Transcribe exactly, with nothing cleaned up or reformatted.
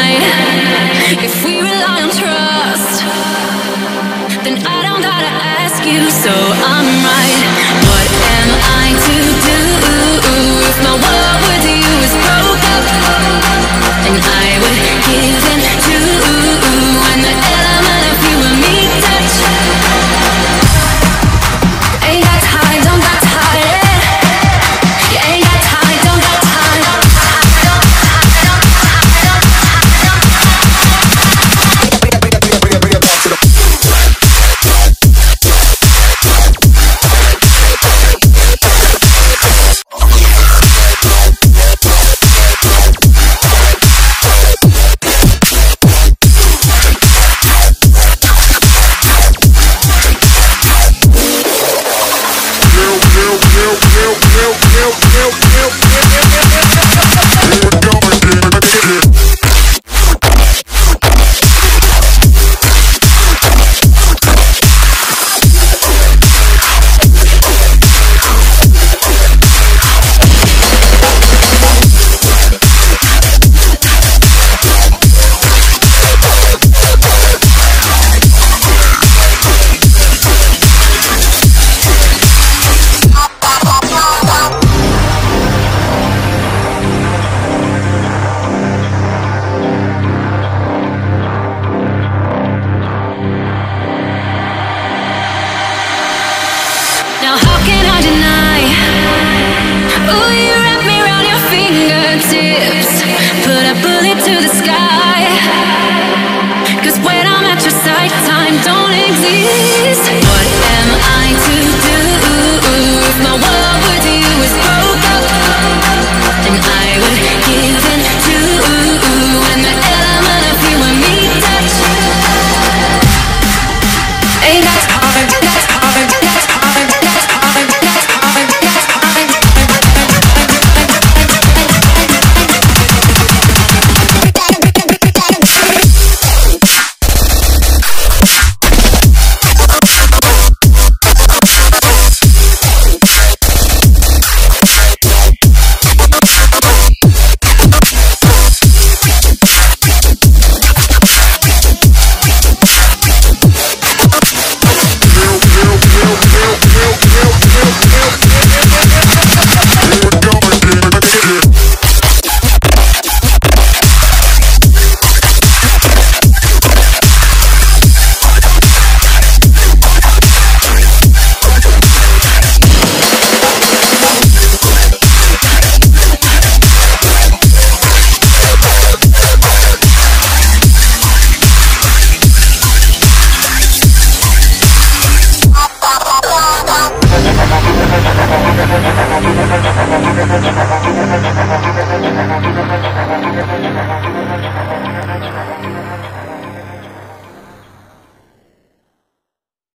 night. If we rely on trust, then I don't gotta ask you, so I'm right. What am I to do if my world with you is broke up? And I would give in to when the element of you and me touch. Ain't got time, don't got time. You ain't got time, don't got time. Now how can I deny? Ooh, you wrap me around your fingertips, put a bullet to the sky. Cause when I'm at your side, time don't exist. What am I to do if my world with you is broke up? And I would give in to when the element of you and me touch. Ain't got time, got time, got time. We'll be right back.